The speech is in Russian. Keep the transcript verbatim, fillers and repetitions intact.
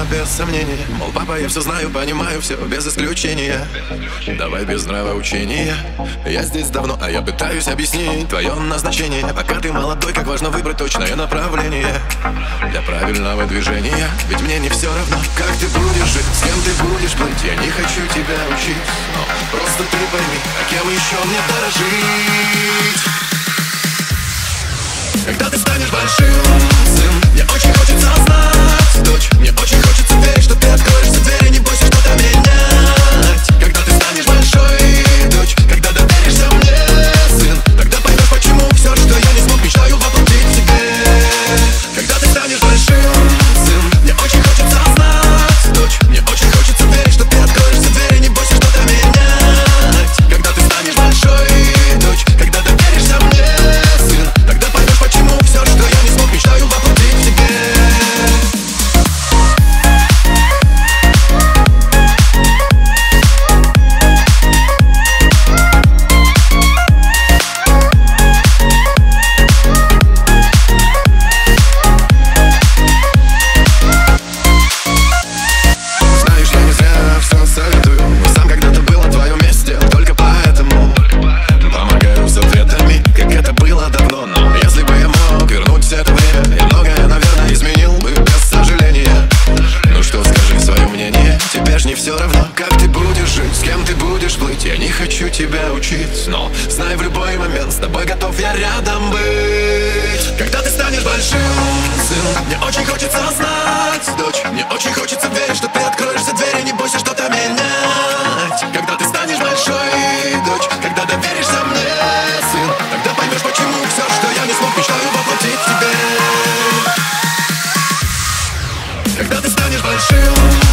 без сомнения. Мол, папа, я все знаю, понимаю все без исключения. Давай без нравоучения. Я здесь давно, а я пытаюсь объяснить твое назначение. Пока ты молодой, как важно выбрать точное направление для правильного движения. Ведь мне не все равно, как ты будешь жить, с кем ты будешь плыть. Я не хочу тебя учить, но просто ты пойми, а кем еще мне дорожить. Когда ты станешь большим, сын, мне очень хочется знать, дочь, мне очень хочется верить, что ты откроешь все двери, не бойся что-то менять. Когда ты станешь большой, дочь, когда доверишься мне, сын, тогда поймешь, почему все, что я не смог, мечтаю воплотить в себе. Когда ты станешь большим, сын, мне очень хочется знать, дочь, мне очень хочется верить, что ты откроешь все двери, не бойся что-то менять. Когда ты станешь большой, дочь, когда доверишься мне, сын, тогда поймешь, почему все, что я не смог, мечтаю воплотить в себе. Знаешь, я не зря все советую, сам когда-то был на твоем месте, только поэтому помогаю с ответами, как это было давно. Но если бы я мог вернуть это время, я многое, наверное, изменил бы без сожаления. Ну что, скажи свое мнение, тебе ж не все равно, как ты будешь жить, с кем ты будешь плыть. Я не хочу тебя учить, но знай, в любой момент с тобой готов я рядом быть. Когда ты станешь большим, сын, мне очень хочется знать, дочь, мне очень хочется верить, что ты откроешь все двери, не бойся что-то менять. Когда ты станешь большой, дочь, когда доверишься мне, сын, тогда поймешь, почему все, что я не смог, мечтаю воплотить в тебе. Когда ты станешь большим,